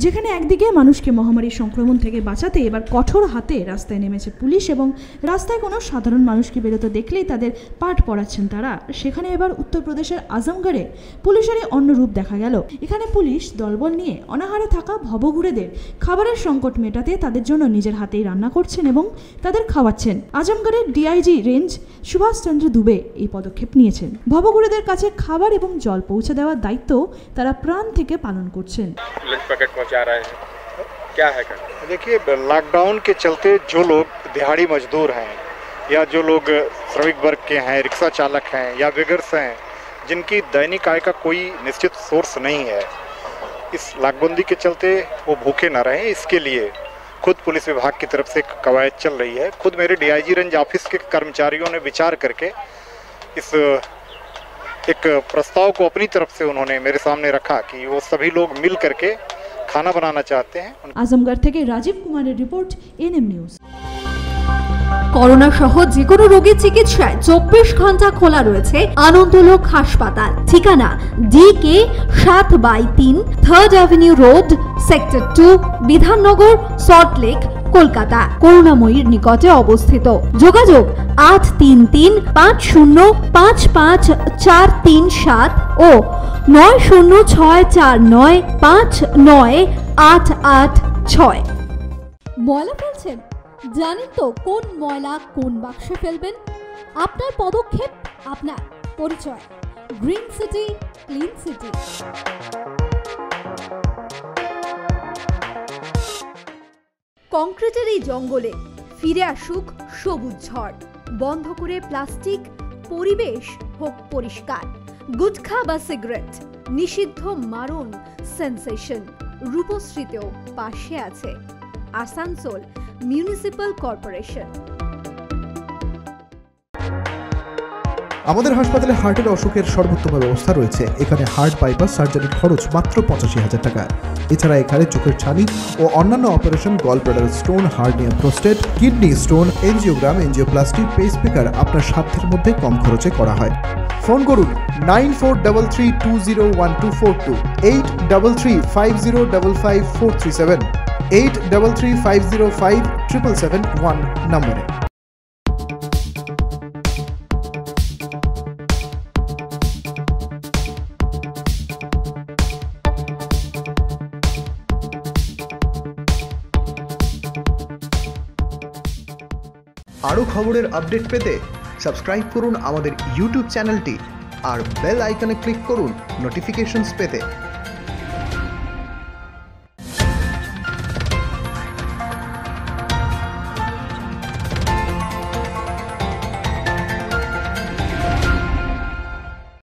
যেখানে একদিকে মানুষকে মহামারীর সংক্রমণ থেকে বাঁচাতে এবার কঠোর হাতে রাস্তায় নেমেছে পুলিশ এবং রাস্তায় কোনো সাধারণ মানুষকে বেরোতে দেখলেই তাদের পাঠ পড়াচ্ছেন তারা, সেখানে এবার উত্তরপ্রদেশের আজমগড়ে পুলিশেরই অন্য রূপ দেখা গেল। এখানে পুলিশ দলবল নিয়ে অনাহারে থাকা ভবঘুরেদের খাবারের সংকট মেটাতে তাদের জন্য নিজের হাতেই রান্না করছেন এবং তাদের খাওয়াচ্ছেন। আজমগড়ের ডিআইজি রেঞ্জ সুভাষচন্দ্র দুবে এই পদক্ষেপ নিয়েছেন। ভবঘুরেদের কাছে খাবার এবং জল পৌঁছে দেওয়ার দায়িত্ব তারা প্রাণ থেকে পালন করছেন। देखिए, लॉकडाउन के चलते जो लोग दिहाड़ी मजदूर हैं या जो लोग श्रमिक वर्ग के हैं, रिक्शा चालक हैं या बेगर्स हैं, जिनकी दैनिक आय का कोई निश्चित सोर्स नहीं है, इस लाकबंदी के चलते वो भूखे ना रहें, इसके लिए खुद पुलिस विभाग की तरफ से कवायद चल रही है। खुद मेरे डीआईजी रेंज ऑफिस के कर्मचारियों ने विचार करके इस एक प्रस्ताव को अपनी तरफ से उन्होंने मेरे सामने रखा कि वो सभी लोग मिल करके खाना बनाना चाहते हैं। आजमगढ़ থেকে রাজীব কুমারের রিপোর্ট, এনএম নিউজ। করোনা সহ যে কোনো রোগীর চিকিৎসায় 24 ঘন্টা খোলা রয়েছে আনন্দলোক হাসপাতাল। ঠিকানা DK 7/3 3rd avenue road, sector 2, Bidhannagar, Salt Lake, Kolkata. করুণাময়ীর নিকটে অবস্থিত। যোগাযোগ 8335554437 ও 9064959886। ময়লা ফেলছেন? জানেন তো কোন ময়লা কোন বাক্সে ফেলবেন? আপনার পদক্ষেপ, আপনার পরিচয়। Green city, clean city. কংক্রিটের এই জঙ্গলে ফিরে আসুক সবুজ ঝড়। বন্ধ করে প্লাস্টিক, পরিবেশ হোক পরিষ্কার। গুটখা বা সিগারেট নিষিদ্ধ, মারণ সেন্সেশন। রূপশ্রীতেও পাশে আছে আসানসোল মিউনিসিপাল কর্পোরেশন। আমাদের হাসপাতালে হার্টের অসুখের সর্বোত্তম ব্যবস্থা রয়েছে। এখানে হার্ট বাইপাস সার্জারির খরচ মাত্র 85,000 টাকা। এছাড়া এখানে চোখের ছানি ও অন্যান্য operation, gall bladder stone, hernia, prostate, kidney stone, angiogram, angioplasty, pacemaker আপনার সাধ্যের মধ্যে কম খরচে করা হয়। ফোন করুন 9433201242, 8335055437, 8335057771 নম্বরে। আরও খবরের আপডেট পেতে সাবস্ক্রাইব করুন আমাদের ইউটিউব চ্যানেলটি আর বেল আইকনে ক্লিক করুন নোটিফিকেশনস পেতে।